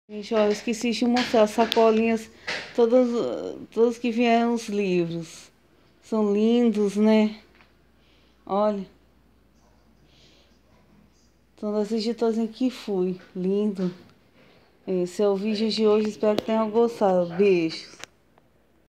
Gente, ó, eu esqueci de mostrar as sacolinhas, todas que vieram os livros. São lindos, né? Olha, são das editoras que fui. Lindo. Esse é o vídeo de hoje, espero que tenham gostado. Beijos.